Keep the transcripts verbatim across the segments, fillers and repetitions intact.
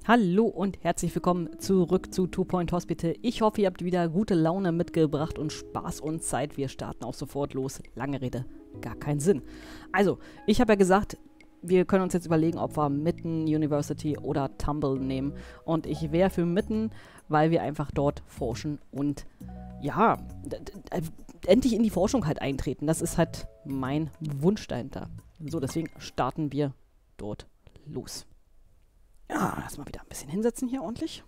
Hallo und herzlich willkommen zurück zu Two Point Hospital. Ich hoffe, ihr habt wieder gute Laune mitgebracht und Spaß und Zeit. Wir starten auch sofort los. Lange Rede, gar keinen Sinn. Also, ich habe ja gesagt, wir können uns jetzt überlegen, ob wir Mitten University oder Tumble nehmen. Und ich wäre für Mitten, weil wir einfach dort forschen und ja, endlich in die Forschung halt eintreten. Das ist halt mein Wunsch dahinter. So, deswegen starten wir dort los. Ja, erstmal wieder ein bisschen hinsetzen hier ordentlich.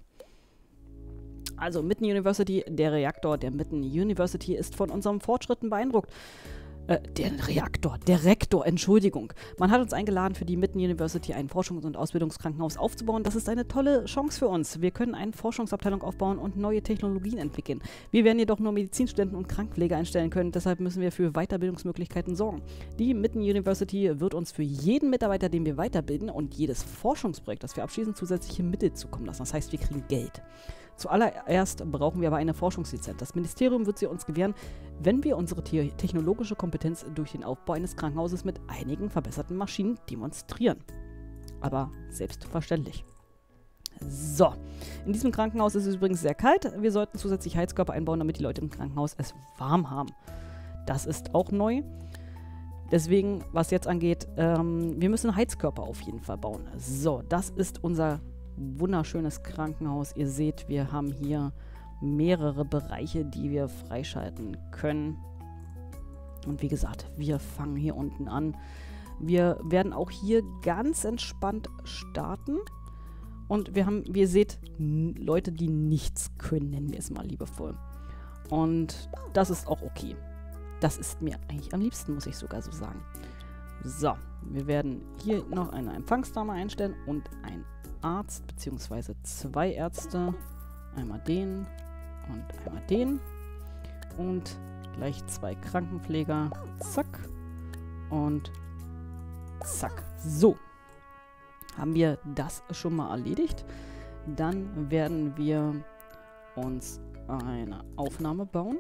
Also Mitten University, der Reaktor der Mitten University ist von unseren Fortschritten beeindruckt. Äh, der Reaktor, der Rektor, Entschuldigung. Man hat uns eingeladen, für die Mitten University ein Forschungs- und Ausbildungskrankenhaus aufzubauen. Das ist eine tolle Chance für uns. Wir können eine Forschungsabteilung aufbauen und neue Technologien entwickeln. Wir werden jedoch nur Medizinstudenten und Krankenpfleger einstellen können, deshalb müssen wir für Weiterbildungsmöglichkeiten sorgen. Die Mitten University wird uns für jeden Mitarbeiter, den wir weiterbilden und jedes Forschungsprojekt, das wir abschließen, zusätzliche Mittel zukommen lassen. Das heißt, wir kriegen Geld. Zuallererst brauchen wir aber eine Forschungslizenz. Das Ministerium wird sie uns gewähren, wenn wir unsere te- technologische Kompetenz durch den Aufbau eines Krankenhauses mit einigen verbesserten Maschinen demonstrieren. Aber selbstverständlich. So, in diesem Krankenhaus ist es übrigens sehr kalt. Wir sollten zusätzlich Heizkörper einbauen, damit die Leute im Krankenhaus es warm haben. Das ist auch neu. Deswegen, was jetzt angeht, ähm, wir müssen Heizkörper auf jeden Fall bauen. So, das ist unser wunderschönes Krankenhaus. Ihr seht, wir haben hier mehrere Bereiche, die wir freischalten können. Und wie gesagt, wir fangen hier unten an. Wir werden auch hier ganz entspannt starten. Und wir haben, wie ihr seht, Leute, die nichts können, nennen wir es mal liebevoll. Und das ist auch okay. Das ist mir eigentlich am liebsten, muss ich sogar so sagen. So, wir werden hier noch eine Empfangsdame einstellen und ein Arzt, beziehungsweise zwei Ärzte. Einmal den und einmal den. Und gleich zwei Krankenpfleger. Zack. Und zack. So. Haben wir das schon mal erledigt. Dann werden wir uns eine Aufnahme bauen.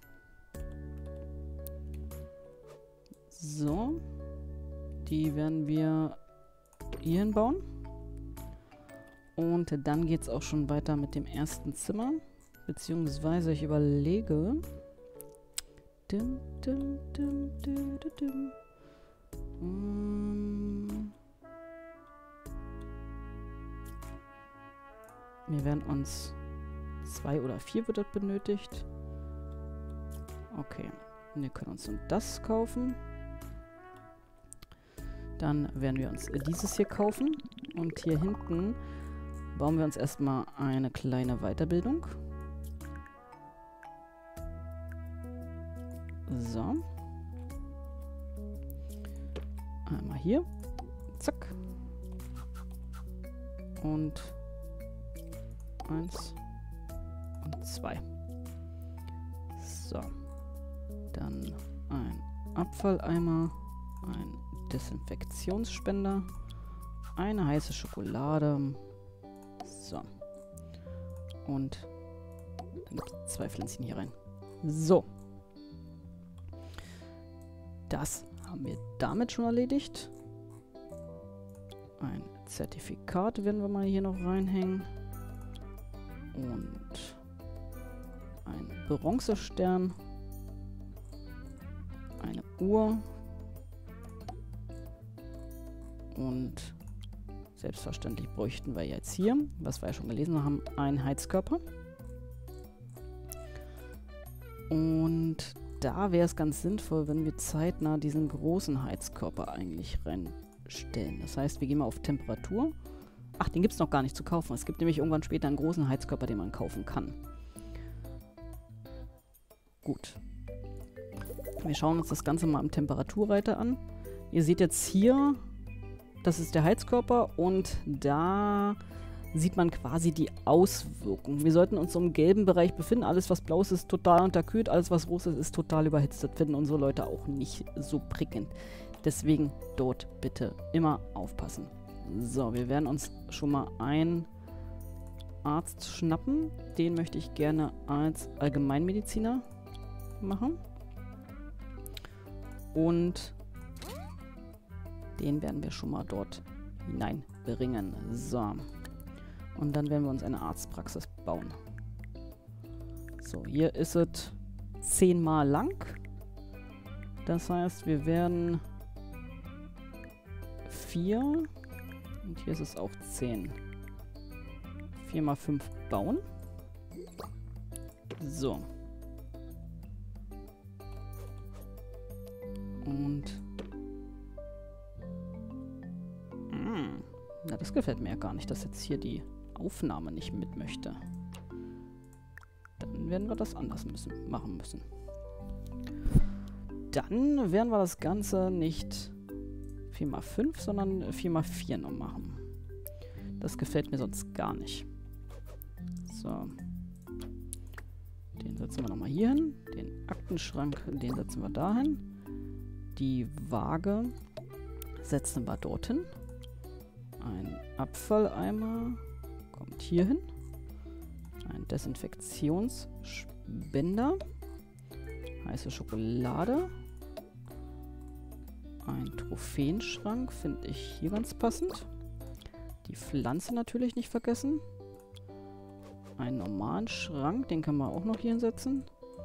So. Die werden wir hierhin bauen. Und dann geht es auch schon weiter mit dem ersten Zimmer. Beziehungsweise ich überlege. Dim, dim, dim, dim, dim, dim. Um, wir werden uns zwei oder vier wird das benötigt. Okay. Wir können uns das kaufen. Dann werden wir uns dieses hier kaufen. Und hier hinten bauen wir uns erstmal eine kleine Weiterbildung. So. Einmal hier. Zack. Und eins und zwei. So. Dann ein Abfalleimer, ein Desinfektionsspender, eine heiße Schokolade. So. Und dann gibt es zwei Pflänzchen hier rein. So. Das haben wir damit schon erledigt. Ein Zertifikat werden wir mal hier noch reinhängen. Und ein Bronzestern. Eine Uhr. Und selbstverständlich bräuchten wir jetzt hier, was wir ja schon gelesen haben, einen Heizkörper. Und da wäre es ganz sinnvoll, wenn wir zeitnah diesen großen Heizkörper eigentlich reinstellen. Das heißt, wir gehen mal auf Temperatur. Ach, den gibt es noch gar nicht zu kaufen. Es gibt nämlich irgendwann später einen großen Heizkörper, den man kaufen kann. Gut. Wir schauen uns das Ganze mal im Temperaturreiter an. Ihr seht jetzt hier, das ist der Heizkörper und da sieht man quasi die Auswirkungen. Wir sollten uns im gelben Bereich befinden. Alles, was blau ist, ist total unterkühlt. Alles, was rot ist, ist total überhitzt. Das finden unsere Leute auch nicht so prickelnd. Deswegen dort bitte immer aufpassen. So, wir werden uns schon mal einen Arzt schnappen. Den möchte ich gerne als Allgemeinmediziner machen. Und den werden wir schon mal dort hineinbringen. So. Und dann werden wir uns eine Arztpraxis bauen. So, hier ist es zehnmal lang. Das heißt, wir werden vier und hier ist es auch zehn. vier mal fünf bauen. So. Und mh, na, das gefällt mir ja gar nicht, dass jetzt hier die Aufnahme nicht mit möchte. Dann werden wir das anders müssen, machen müssen. Dann werden wir das Ganze nicht vier mal fünf, sondern vier mal vier noch machen. Das gefällt mir sonst gar nicht. So. Den setzen wir nochmal hier hin. Den Aktenschrank, den setzen wir dahin. Die Waage setzen wir dorthin. Ein Abfalleimer kommt hier hin. Ein Desinfektionsspender. Heiße Schokolade. Ein Trophäenschrank finde ich hier ganz passend. Die Pflanze natürlich nicht vergessen. Einen normalen Schrank, den können wir auch noch hier hinsetzen.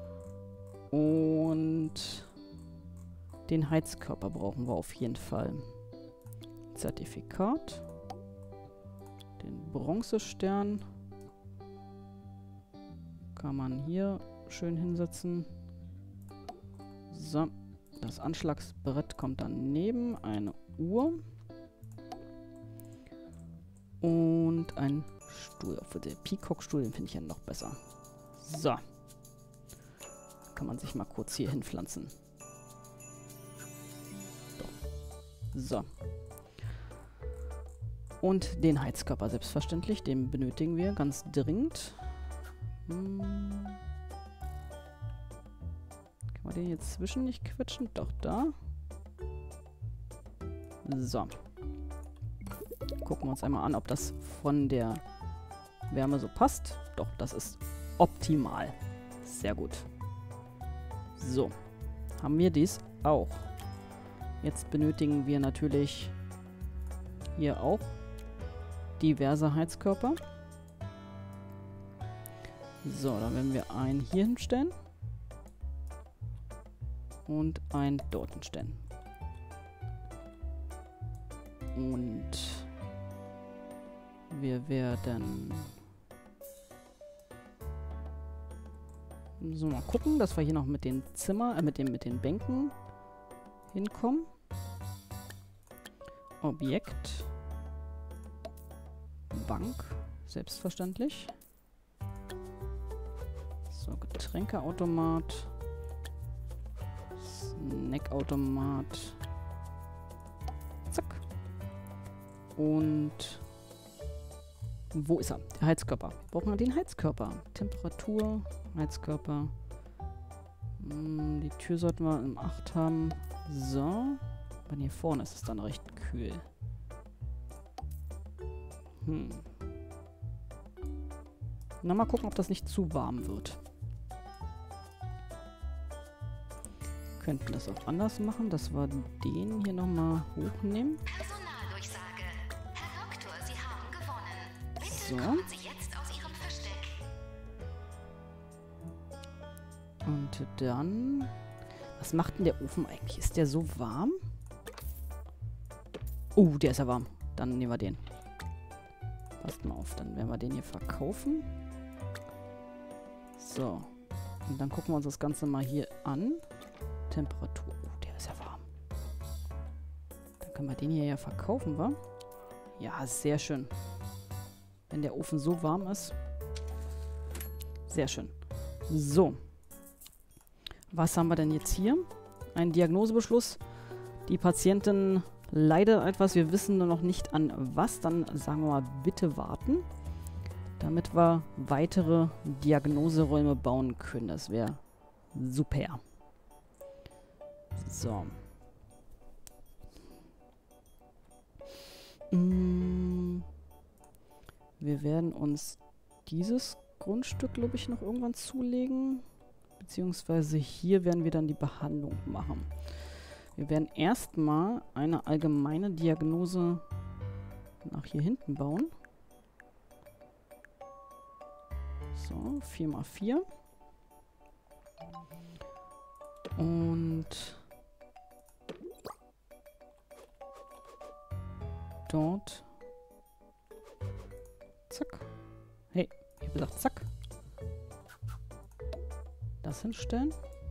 Und den Heizkörper brauchen wir auf jeden Fall. Zertifikat. Den Bronzestern kann man hier schön hinsetzen. So, das Anschlagsbrett kommt daneben. Eine Uhr. Und ein Stuhl. Für den Peacock-Stuhl, den finde ich ja noch besser. So. Kann man sich mal kurz hier hinpflanzen. So. Und den Heizkörper selbstverständlich. Den benötigen wir ganz dringend. Hm. Kann man den hier zwischen nicht quetschen? Doch, da. So. Gucken wir uns einmal an, ob das von der Wärme so passt. Doch, das ist optimal. Sehr gut. So. Haben wir dies auch. Jetzt benötigen wir natürlich hier auch diverse Heizkörper. So, dann werden wir einen hier hinstellen. Und einen dort hinstellen. Und wir werden so mal gucken, dass wir hier noch mit den Zimmer, äh, mit den, mit den Bänken hinkommen. Objekt. Bank. Selbstverständlich. So, Getränkeautomat. Snackautomat. Zack. Und wo ist er? Der Heizkörper. Brauchen wir den Heizkörper. Temperatur, Heizkörper. Hm, die Tür sollten wir im acht haben. So. Aber hier vorne ist es dann recht kühl. Hm. Na, mal gucken, ob das nicht zu warm wird. Könnten das auch anders machen, dass wir den hier nochmal hochnehmen. Personaldurchsage. Herr Doktor, Sie haben gewonnen. Bitte So. kommen Sie jetzt aus Ihrem Versteck. Und dann... Was macht denn der Ofen eigentlich? Ist der so warm? Oh, der ist ja warm. Dann nehmen wir den. Passt mal auf, dann werden wir den hier verkaufen. So. Und dann gucken wir uns das Ganze mal hier an. Temperatur. Oh, der ist ja warm. Dann können wir den hier ja verkaufen, wa? Ja, sehr schön. Wenn der Ofen so warm ist. Sehr schön. So. Was haben wir denn jetzt hier? Ein Diagnosebeschluss. Die Patientin leidet etwas. Wir wissen nur noch nicht an was. Dann sagen wir mal, bitte warten. Damit wir weitere Diagnoseräume bauen können. Das wäre super. So. Mm. Wir werden uns dieses Grundstück, glaube ich, noch irgendwann zulegen. Beziehungsweise hier werden wir dann die Behandlung machen. Wir werden erstmal eine allgemeine Diagnose nach hier hinten bauen. So, vier mal vier. Und dort. Zack. Hey, ich habe gesagt, zack. Das hinstellen.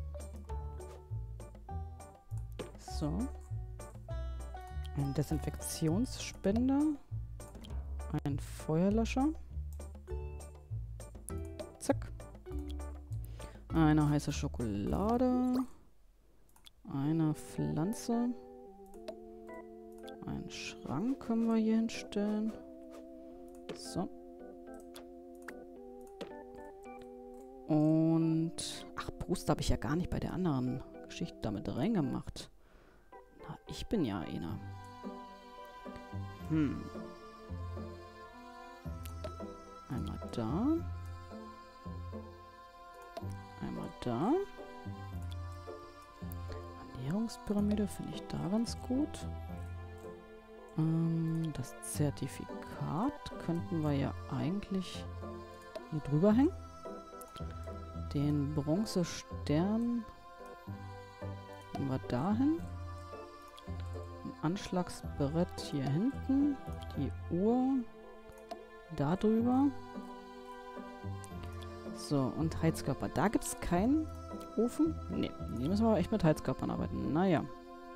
So. Ein Desinfektionsspender. Ein Feuerlöscher. Zack. Eine heiße Schokolade. Eine Pflanze. Einen Schrank können wir hier hinstellen. So. Und... Ach, Brust habe ich ja gar nicht bei der anderen Geschichte damit reingemacht. Na, ich bin ja einer. Hm. Einmal da. Einmal da. Ernährungspyramide finde ich da ganz gut. Ähm, das Zertifikat könnten wir ja eigentlich hier drüber hängen. Den Bronzestern nehmen wir dahin. Ein Anschlagsbrett hier hinten. Die Uhr da drüber. So, und Heizkörper. Da gibt es keinen Ofen. Ne, hier müssen wir aber echt mit Heizkörpern arbeiten. Naja.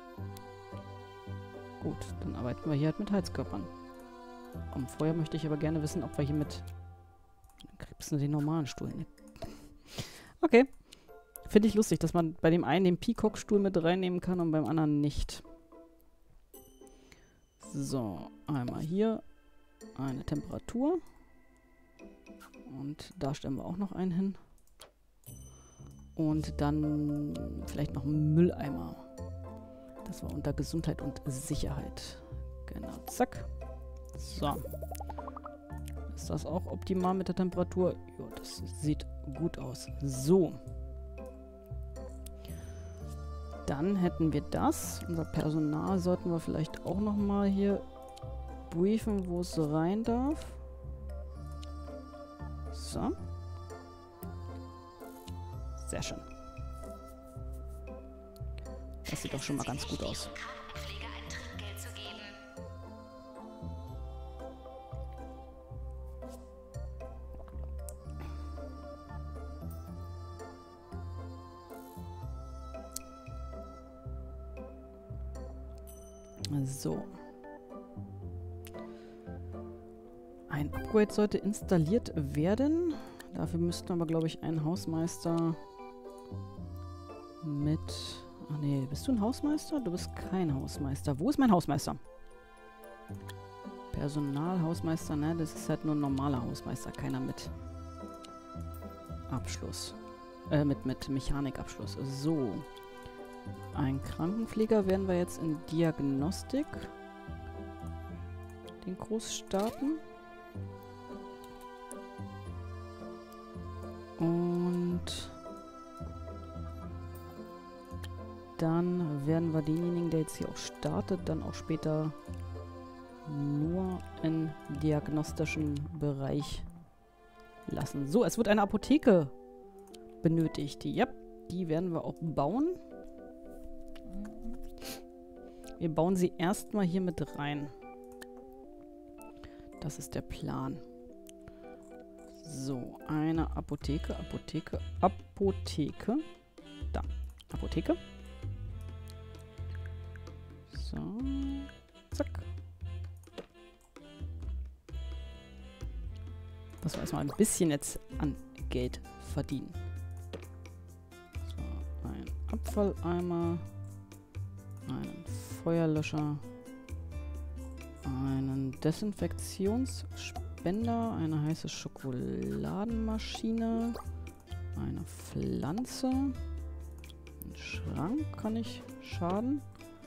Gut, dann arbeiten wir hier halt mit Heizkörpern. Um vorher möchte ich aber gerne wissen, ob wir hier mit... Dann kriegst du den normalen Stuhl. Ne. Okay. Finde ich lustig, dass man bei dem einen den Peacock-Stuhl mit reinnehmen kann und beim anderen nicht. So, einmal hier eine Temperatur. Und da stellen wir auch noch einen hin. Und dann vielleicht noch einen Mülleimer. Das war unter Gesundheit und Sicherheit. Genau, zack. So. Ist das auch optimal mit der Temperatur? Ja, das sieht gut aus. So. Dann hätten wir das. Unser Personal sollten wir vielleicht auch nochmal hier briefen, wo es rein darf. So. Sehr schön. Das sieht doch schon mal ganz gut aus. So. Ein Upgrade sollte installiert werden. Dafür müssten aber, glaube ich, einen Hausmeister mit... Ach nee, bist du ein Hausmeister? Du bist kein Hausmeister. Wo ist mein Hausmeister? Personalhausmeister, ne? Das ist halt nur ein normaler Hausmeister. Keiner mit Abschluss. Äh, mit, mit Mechanikabschluss. So. Ein Krankenpfleger werden wir jetzt in Diagnostik den Kurs starten. Und dann werden wir denjenigen, der jetzt hier auch startet, dann auch später nur im diagnostischen Bereich lassen. So, es wird eine Apotheke benötigt. Ja, die werden wir auch bauen. Wir bauen sie erstmal hier mit rein. Das ist der Plan. So, eine Apotheke, Apotheke, Apotheke. Da, Apotheke. So, zack. Dass wir erstmal ein bisschen jetzt an Geld verdienen. So, ein Abfalleimer. Einen Feuerlöscher, einen Desinfektionsspender, eine heiße Schokoladenmaschine, eine Pflanze, ein Schrank kann ich schaden,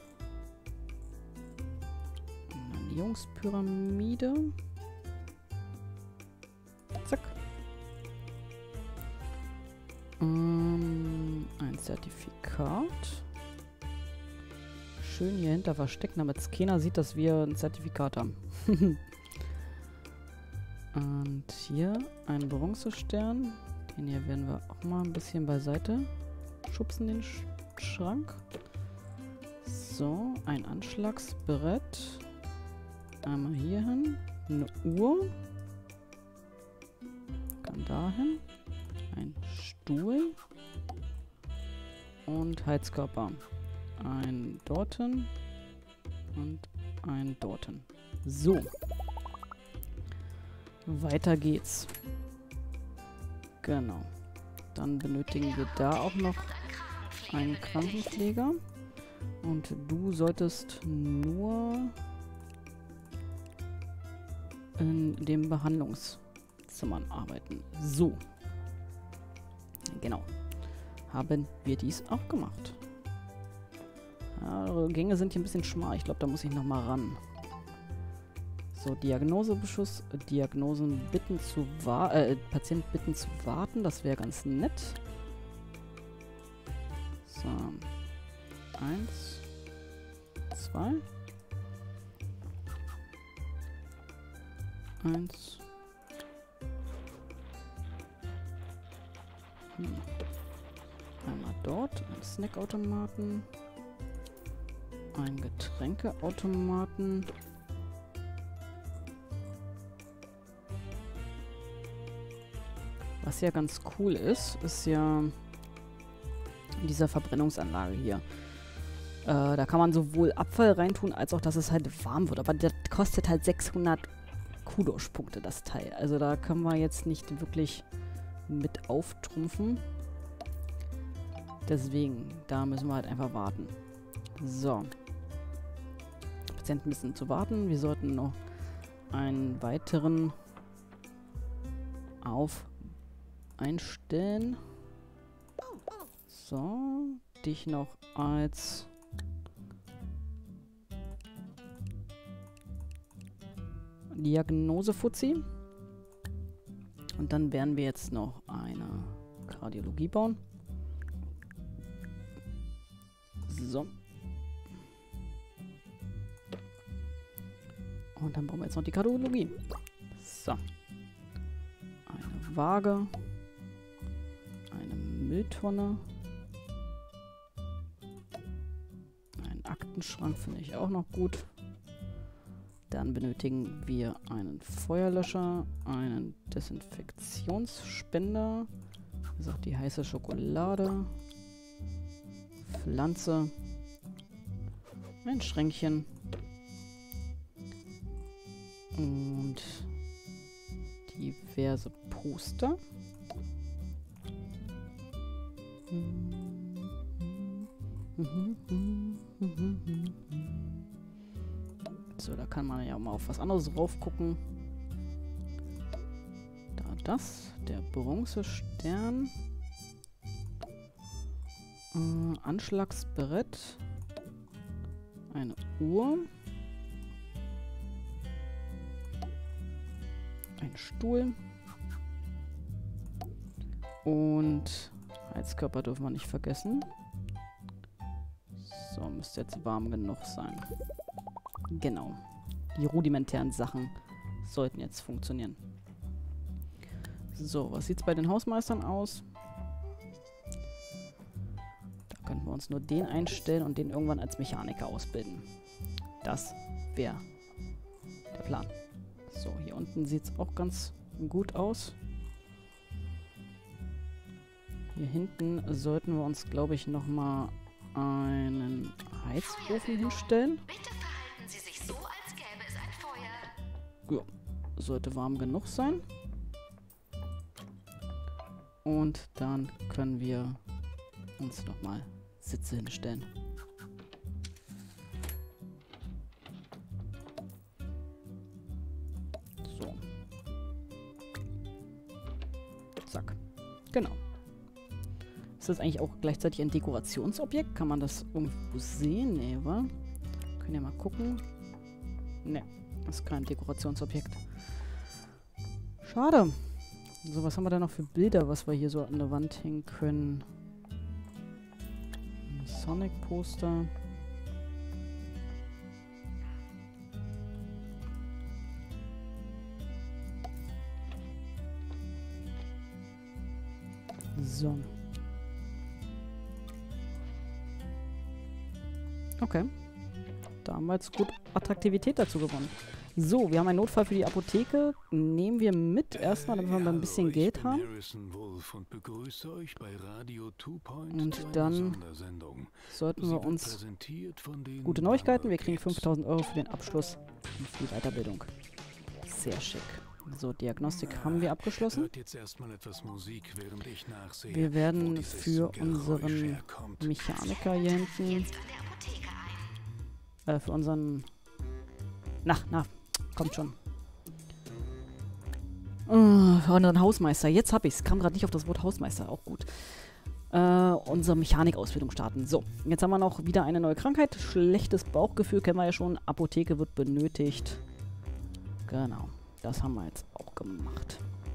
eine Ernährungspyramide, zack, ähm, ein Zertifikat. Schön hier hinter verstecken, damit es keiner sieht, dass wir ein Zertifikat haben. Und hier ein Bronzestern. Den hier werden wir auch mal ein bisschen beiseite schubsen, den Sch Schrank. So, ein Anschlagsbrett. Einmal hier hin. Eine Uhr. Kann dahin. Ein Stuhl. Und Heizkörper. Ein dorthin. Und ein dorthin. So. Weiter geht's. Genau. Dann benötigen wir da auch noch einen Krankenpfleger. Und du solltest nur in den Behandlungszimmern arbeiten. So. Genau. Haben wir dies auch gemacht. Ja, Gänge sind hier ein bisschen schmal. Ich glaube, da muss ich nochmal ran. So, Diagnosebeschuss, Diagnosen bitten zu warten, äh, Patient bitten zu warten, das wäre ganz nett. So. Eins, zwei. Eins. Hm. Einmal dort, ein Snackautomaten. Ein Getränkeautomaten. Was ja ganz cool ist, ist ja in dieser Verbrennungsanlage hier. Äh, da kann man sowohl Abfall reintun, als auch, dass es halt warm wird. Aber das kostet halt sechshundert Kudosh-Punkte, das Teil. Also da können wir jetzt nicht wirklich mit auftrumpfen. Deswegen, da müssen wir halt einfach warten. So. Patienten müssen zu warten. Wir sollten noch einen weiteren auf einstellen. So, dich noch als Diagnose-Fuzzi. Und dann werden wir jetzt noch eine Kardiologie bauen. So. Und dann bauen wir jetzt noch die Kardiologie. So. Eine Waage. Eine Mülltonne. Einen Aktenschrank finde ich auch noch gut. Dann benötigen wir einen Feuerlöscher, einen Desinfektionsspender, wie gesagt, die heiße Schokolade, Pflanze, ein Schränkchen und diverse Poster. So, da kann man ja mal auf was anderes drauf gucken. Da das, der Bronzestern. Äh, Anschlagsbrett. Eine Uhr. Ein Stuhl. Und Heizkörper dürfen wir nicht vergessen. So, müsste jetzt warm genug sein. Genau. Die rudimentären Sachen sollten jetzt funktionieren. So, was sieht es bei den Hausmeistern aus? Da könnten wir uns nur den einstellen und den irgendwann als Mechaniker ausbilden. Das wäre der Plan. So, hier unten sieht es auch ganz gut aus. Hier hinten sollten wir uns, glaube ich, nochmal einen Heizofen hinstellen. Bitte verhalten Sie sich so, als gäbe es ein Feuer. Ja, sollte warm genug sein. Und dann können wir uns nochmal Sitze hinstellen. So. Zack. Genau. Ist das eigentlich auch gleichzeitig ein Dekorationsobjekt? Kann man das irgendwo sehen? Nee, wa? Können ja mal gucken. Ne, das ist kein Dekorationsobjekt. Schade. So, was haben wir da noch für Bilder, was wir hier so an der Wand hängen können? Ein Sonic-Poster. So. Okay. Da haben wir jetzt gut Attraktivität dazu gewonnen. So, wir haben einen Notfall für die Apotheke. Nehmen wir mit erstmal, damit wir mal ein bisschen Geld haben. Und dann sollten wir uns... Gute Neuigkeiten, wir kriegen fünftausend Euro für den Abschluss und für die Weiterbildung. Sehr schick. So, Diagnostik haben wir abgeschlossen. Wir werden für unseren Mechaniker hier hinten... Äh, für unseren... Na, na, kommt schon. Uh, für unseren Hausmeister. Jetzt hab ich's. Kam gerade nicht auf das Wort Hausmeister. Auch gut. Äh, unsere Mechanikausbildung starten. So, jetzt haben wir noch wieder eine neue Krankheit. Schlechtes Bauchgefühl kennen wir ja schon. Apotheke wird benötigt. Genau. Das haben wir jetzt auch gemacht.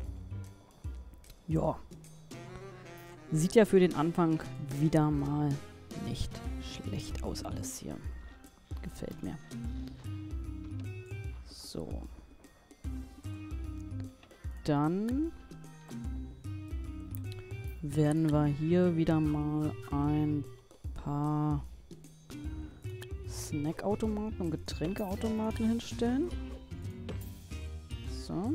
Ja. Sieht ja für den Anfang wieder mal nicht schlecht aus alles hier. Gefällt mir. So. Dann werden wir hier wieder mal ein paar Snackautomaten und Getränkeautomaten hinstellen. So.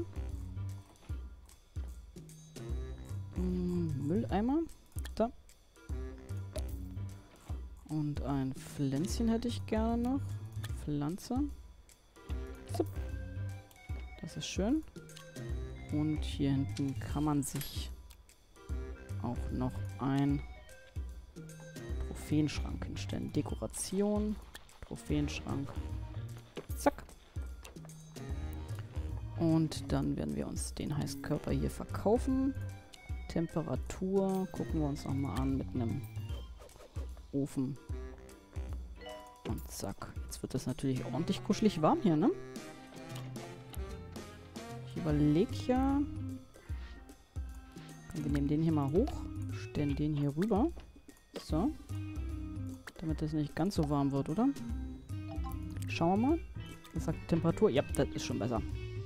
Hm, Mülleimer. Da. Und ein Pflänzchen hätte ich gerne noch. Pflanze. So. Das ist schön. Und hier hinten kann man sich auch noch ein Trophäenschrank hinstellen. Dekoration, Trophäenschrank. Zack. Und dann werden wir uns den Heißkörper hier verkaufen. Temperatur gucken wir uns nochmal an mit einem Ofen. Und zack. Jetzt wird das natürlich ordentlich kuschelig warm hier, ne? Ich überlege ja. Wir nehmen den hier mal hoch. Stellen den hier rüber. So. Damit das nicht ganz so warm wird, oder? Schauen wir mal. Was sagt Temperatur? Ja, das ist schon besser.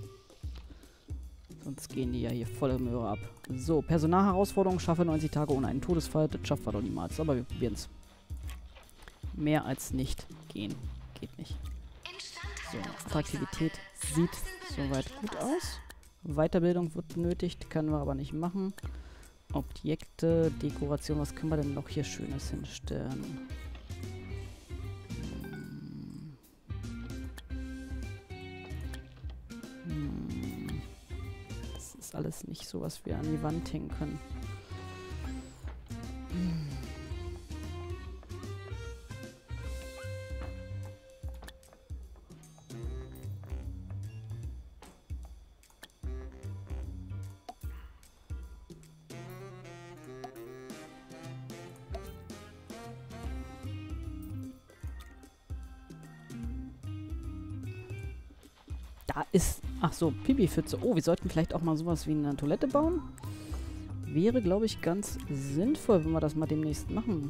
Sonst gehen die ja hier volle Möhre ab. So, Personalherausforderung. Schaffe neunzig Tage ohne einen Todesfall. Das schaffen wir doch niemals. Aber wir probieren es. Mehr als nicht gehen. Geht nicht. So, Attraktivität sieht soweit gut aus. Weiterbildung wird benötigt, können wir aber nicht machen. Objekte, Dekoration, was können wir denn noch hier Schönes hinstellen? Hm. Das ist alles nicht so, was wir an die Wand hängen können. Hm. Da ist... Ach so, Pipi-Pfütze. Oh, wir sollten vielleicht auch mal sowas wie eine Toilette bauen. Wäre, glaube ich, ganz sinnvoll, wenn wir das mal demnächst machen.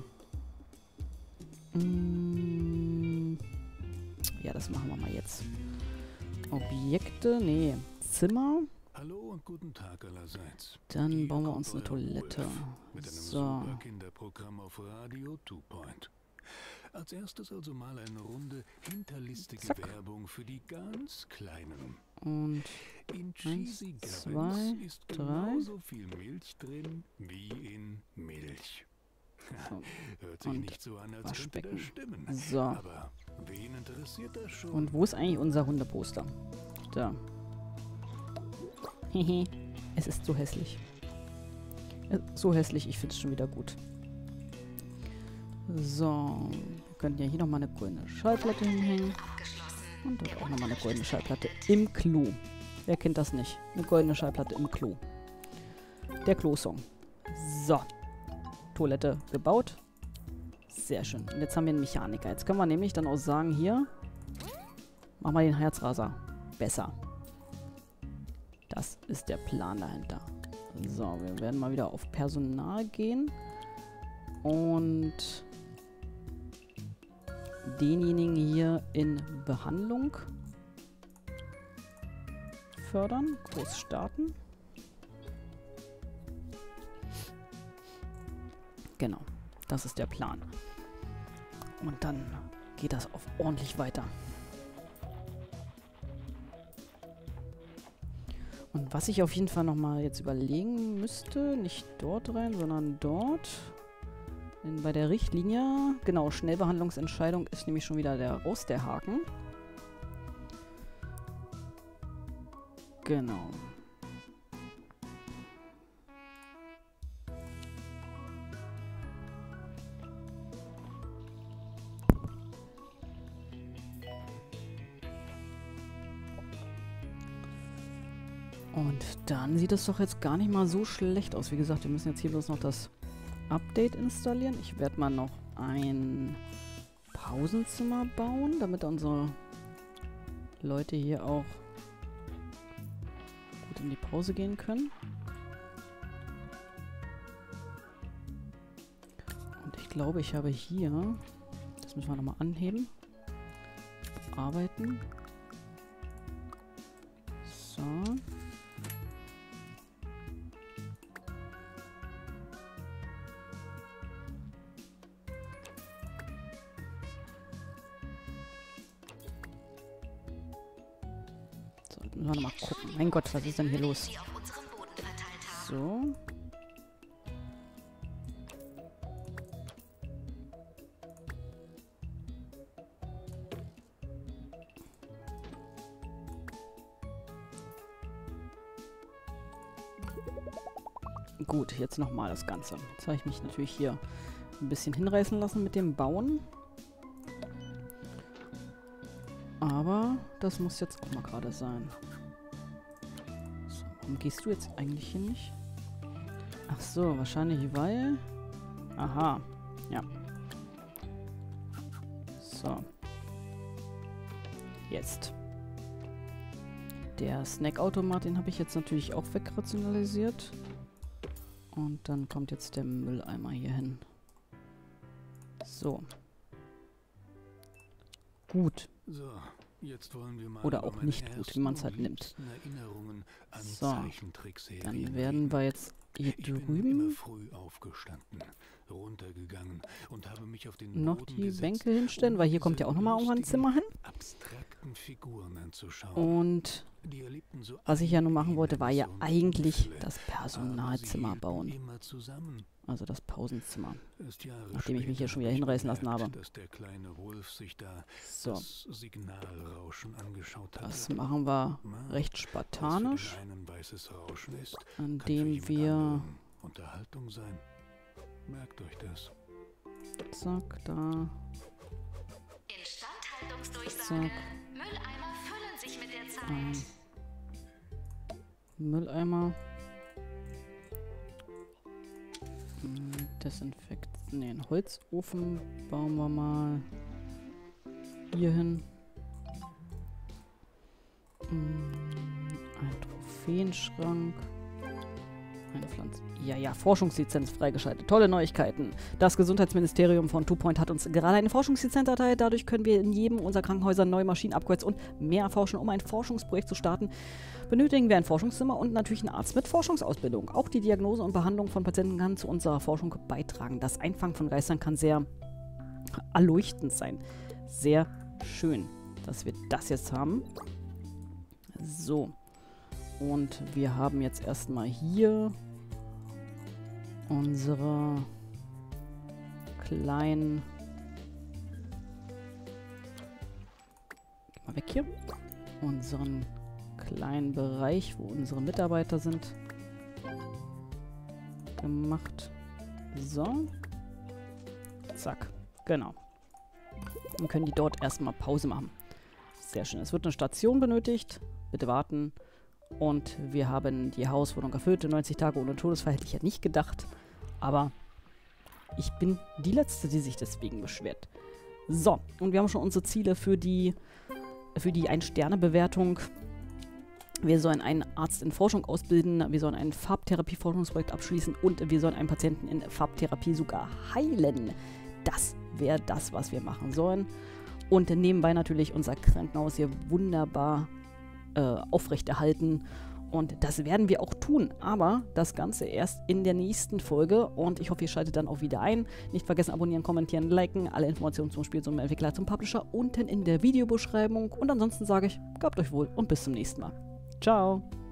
Mm, ja, das machen wir mal jetzt. Objekte, nee. Zimmer. Hallo und guten Tag allerseits. Dann bauen wir uns eine Toilette. Mit einem So. super Kinderprogramm auf Radio Two Point. Als erstes also mal eine Runde hinterlistige Zack. Werbung für die ganz Kleinen. Und In Cheesy eins, Gavins zwei, ist drei. genauso viel Milch drin wie in Milch. So. Hört sich Und nicht so an, als könnte Waschbecken. das stimmen. So. Aber wen interessiert das schon? Und wo ist eigentlich unser Hundeposter? Da. Hehe. Es ist so hässlich. Äh, So hässlich, ich finde es schon wieder gut. So. Wir könnten ja hier nochmal eine goldene Schallplatte hinhängen. Und dort auch nochmal eine goldene Schallplatte im Klo. Wer kennt das nicht? Eine goldene Schallplatte im Klo. Der Klo-Song. So. Toilette gebaut. Sehr schön. Und jetzt haben wir einen Mechaniker. Jetzt können wir nämlich dann auch sagen, hier, mach mal den Herzraser besser. Das ist der Plan dahinter. So, wir werden mal wieder auf Personal gehen. Und denjenigen hier in Behandlung fördern. Groß starten. Genau, das ist der Plan. Und dann geht das auf ordentlich weiter. Und was ich auf jeden Fall nochmal jetzt überlegen müsste, nicht dort rein, sondern dort. Denn bei der Richtlinie, genau, Schnellbehandlungsentscheidung ist nämlich schon wieder der raus, der Haken. Genau. Und dann sieht es doch jetzt gar nicht mal so schlecht aus. Wie gesagt, wir müssen jetzt hier bloß noch das Update installieren. Ich werde mal noch ein Pausenzimmer bauen, damit unsere Leute hier auch gut in die Pause gehen können. Und ich glaube, ich habe hier, das müssen wir nochmal anheben, bearbeiten. So. Müssen wir mal gucken. Mein Gott, was ist denn hier los? So. Gut, jetzt nochmal das Ganze. Jetzt habe ich mich natürlich hier ein bisschen hinreißen lassen mit dem Bauen. Aber das muss jetzt auch mal gerade sein. So, warum gehst du jetzt eigentlich hier nicht? Ach so, wahrscheinlich weil... Aha, ja. So. Jetzt. Der Snackautomat, den habe ich jetzt natürlich auch wegrationalisiert. Und dann kommt jetzt der Mülleimer hier hin. So. Gut. So, jetzt wollen wir mal oder auch nicht gut, wie man es halt nimmt. So, dann werden wir jetzt hier ich drüben bin immer früh aufgestanden, runtergegangen und habe mich auf den noch Boden die gesetzt, Bänke hinstellen, weil hier kommt ja auch nochmal irgendwann ein Zimmer hin. abstrakten Figuren anzuschauen. Und Die erlebten so was ich ja nur machen wollte, war ja so eigentlich Unfälle, das aber Personalzimmer sie bauen. immer zusammen. Also das Pausenzimmer. Erst Jahre Nachdem ich mich hier später schon wieder habe ich hinreißen lassen bemerkt, habe. dass der kleine Wolf sich da So, das Signalrauschen angeschaut hatte. das machen wir Na, recht was für spartanisch, den einen weißes Rauschen ist, kann für indem jemand wir... anderen Unterhaltung sein. Merkt euch das. Zack, da... Instandhaltungsdurchsage. Mülleimer füllen sich mit der Zeit. Ähm, Mülleimer. Hm, Desinfekt... Ne, einen Holzofen bauen wir mal hier hin. Hm, ein Trophäenschrank. Eine Pflanze. Ja, ja, Forschungslizenz freigeschaltet. Tolle Neuigkeiten. Das Gesundheitsministerium von Two Point hat uns gerade eine Forschungslizenz erteilt. Dadurch können wir in jedem unserer Krankenhäuser neue Maschinen, Upgrades und mehr erforschen. Um ein Forschungsprojekt zu starten, benötigen wir ein Forschungszimmer und natürlich einen Arzt mit Forschungsausbildung. Auch die Diagnose und Behandlung von Patienten kann zu unserer Forschung beitragen. Das Einfangen von Geistern kann sehr erleuchtend sein. Sehr schön, dass wir das jetzt haben. So. Und wir haben jetzt erstmal hier unsere kleinen... Geh mal weg hier. Unseren kleinen Bereich, wo unsere Mitarbeiter sind, gemacht. So. Zack. Genau. Dann können die dort erstmal Pause machen. Sehr schön. Es wird eine Station benötigt. Bitte warten. Und wir haben die Hauswohnung erfüllt. neunzig Tage ohne Todesfall hätte ich ja nicht gedacht. Aber ich bin die Letzte, die sich deswegen beschwert. So, und wir haben schon unsere Ziele für die, für die Ein-Sterne-Bewertung. Wir sollen einen Arzt in Forschung ausbilden. Wir sollen ein Farbtherapie-Forschungsprojekt abschließen. Und wir sollen einen Patienten in Farbtherapie sogar heilen. Das wäre das, was wir machen sollen. Und nebenbei natürlich unser Krankenhaus hier wunderbar äh, aufrechterhalten Und das werden wir auch tun, aber das Ganze erst in der nächsten Folge und ich hoffe, ihr schaltet dann auch wieder ein. Nicht vergessen, abonnieren, kommentieren, liken, alle Informationen zum Spiel, zum Entwickler, zum Publisher unten in der Videobeschreibung und ansonsten sage ich, gehabt euch wohl und bis zum nächsten Mal. Ciao!